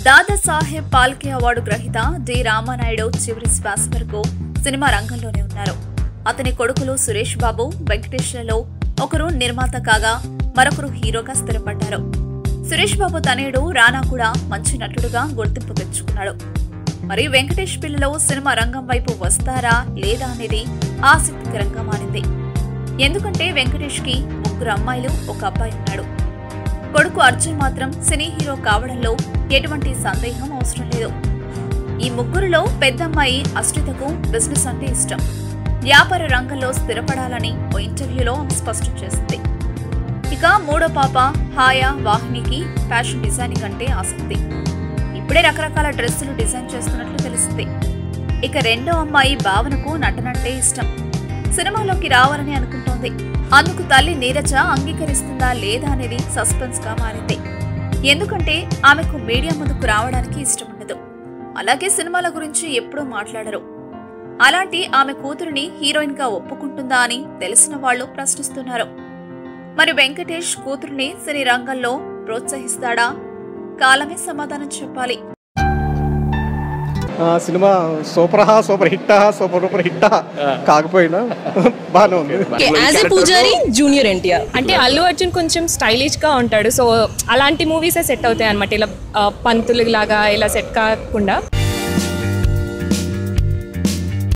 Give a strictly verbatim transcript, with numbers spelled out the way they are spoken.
Dadasaheb Phalke award గ్రహీత D Ramanaidu చివరి శ్వాస వరకు సినిమా రంగంలోనే ఉన్నారు. అతని కొడుకులు సురేష్ బాబు, వెంకటేష్లలో ఒకరు నిర్మాత కాగా మరొకరు హీరోగా స్థిరపడ్డారు. సురేష్ బాబు తనయుడు రానా కూడా మంచి నటుడుగా గుర్తింపు తెచ్చుకున్నాడు. మరి వెంకటేష్ పిల్లలు సినిమా రంగం వైపు వస్తారా లేదా అనేది ఆసక్తికరంగా మారింది. ఎందుకంటే వెంకటేష్ కి ముగ్గురు అమ్మాయిలు, ఒక అబ్బాయి ఉన్నాడు. కొడుకు అర్జున్ మాత్రం సినీ హీరో కావడంలో ఎటువంటి సందేహం అవసరం లేదు. ఈ ముగ్గురులో పెద్దమ్మాయి అశ్రితకు బిజినెస్ అంటే ఇష్టం. వ్యాపార రంగంలో స్థిరపడాలని ఓ ఇంటర్వ్యూలో ఆమె స్పష్టం చేసింది. ఇక మూడో పాప హాయా వాహినికి ఫ్యాషన్ డిజైనింగ్ అంటే ఆసక్తి. ఇప్పుడే రకరకాల డ్రెస్సులు డిజైన్ చేస్తున్నట్లు తెలిసింది. ఇక రెండో అమ్మాయి భావనకు నటనంటే ఇష్టం. సినిమాలోకి రావాలని అనుకుంటోంది. అందుకు తల్లి నీరజ అంగీకరిస్తుందా లేదా అనేది సస్పెన్స్ గా మారింది. ఎందుకంటే ఆమెకు మీడియా ముందుకు రావడానికి ఇష్టం ఉండదు. అలాగే సినిమాల గురించి ఎప్పుడూ మాట్లాడరు. అలాంటి ఆమె కూతురిని హీరోయిన్ గా ఒప్పుకుంటుందా అని తెలిసిన వాళ్లు ప్రశ్నిస్తున్నారు. మరి వెంకటేష్ కూతురిని సినీ రంగంలో ప్రోత్సహిస్తాడా? కాలమే సమాధానం చెప్పాలి. సినిమా సూపర్ హా సూపర్ హిట్ హా సూపర్ సూపర్ హిట్ కాకపోయినా బాగానే ఉంది. యాజ్ ఎ పూజారి జూనియర్ ఎన్టీఆర్ అంటే అల్లు అర్జున్ కొంచెం స్టైలిష్ గా ఉంటాడు. సో అలాంటి మూవీసే సెట్ అవుతాయి అన్నమాట. ఇలా పంతులు లాగా ఇలా సెట్ కాకుండా